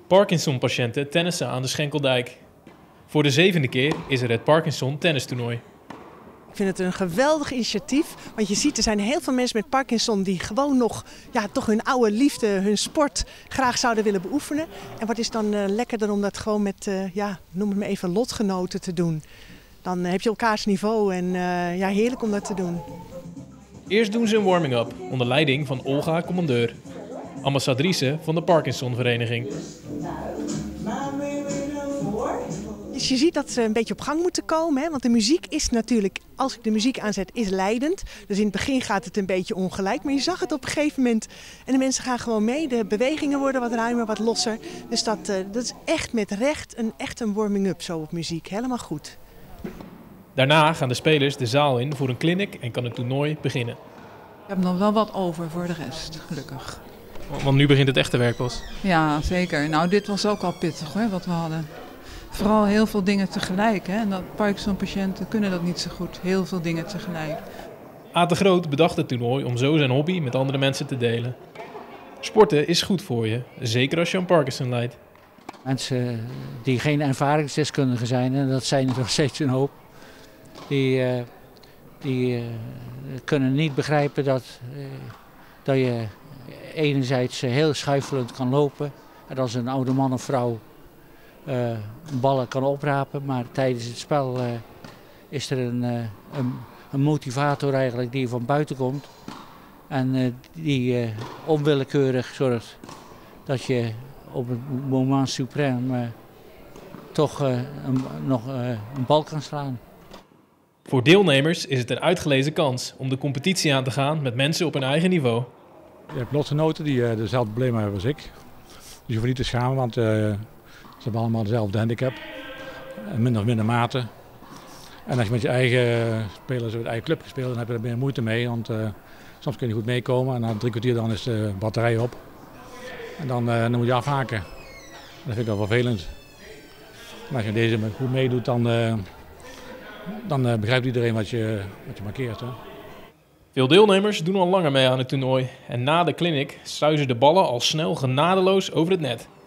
Parkinson-patiënten tennissen aan de Schenkeldijk. Voor de 7e keer is er het Parkinson tennistoernooi. Ik vind het een geweldig initiatief, want je ziet er zijn heel veel mensen met Parkinson die gewoon nog toch hun oude liefde, hun sport graag zouden willen beoefenen. En wat is dan lekkerder om dat gewoon met, noem het maar even, lotgenoten te doen. Dan heb je elkaars niveau en heerlijk om dat te doen. Eerst doen ze een warming-up onder leiding van Olga Commandeur, ambassadrice van de Parkinsonvereniging. Dus je ziet dat ze een beetje op gang moeten komen, hè? Want de muziek is natuurlijk, als ik de muziek aanzet, is leidend. Dus in het begin gaat het een beetje ongelijk, maar je zag het op een gegeven moment. En de mensen gaan gewoon mee, de bewegingen worden wat ruimer, wat losser. Dus dat is echt met recht een warming-up zo op muziek, helemaal goed. Daarna gaan de spelers de zaal in voor een clinic en kan het toernooi beginnen. Ik heb nog wel wat over voor de rest, gelukkig. Want nu begint het echte werk pas. Ja, zeker. Nou, dit was ook al pittig hoor, wat we hadden. Vooral heel veel dingen tegelijk. Hè? En dat Parkinson-patiënten kunnen dat niet zo goed. Heel veel dingen tegelijk. Aad de Groot bedacht het toernooi om zo zijn hobby met andere mensen te delen. Sporten is goed voor je, zeker als je aan Parkinson lijdt. Mensen die geen ervaringsdeskundigen zijn, en dat zijn er nog steeds een hoop, die kunnen niet begrijpen dat je enerzijds heel schuifelend kan lopen. En als een oude man of vrouw ballen kan oprapen, maar tijdens het spel is er een motivator eigenlijk die van buiten komt. En die onwillekeurig zorgt dat je op het moment suprême toch nog een bal kan slaan. Voor deelnemers is het een uitgelezen kans om de competitie aan te gaan met mensen op hun eigen niveau. Je hebt lotgenoten die dezelfde problemen hebben als ik. Dus je hoeft niet te schamen, want ze hebben allemaal dezelfde handicap. Minder of minder mate. En als je met je eigen spelers, met je eigen club gespeeld, dan heb je er meer moeite mee. Want soms kun je niet goed meekomen en na 3 kwartier dan is de batterij op. En dan moet je afhaken. Dat vind ik wel vervelend. En als je deze goed meedoet, dan begrijpt iedereen wat je markeert. Hè. Veel deelnemers doen al langer mee aan het toernooi. En na de clinic sluizen de ballen al snel genadeloos over het net.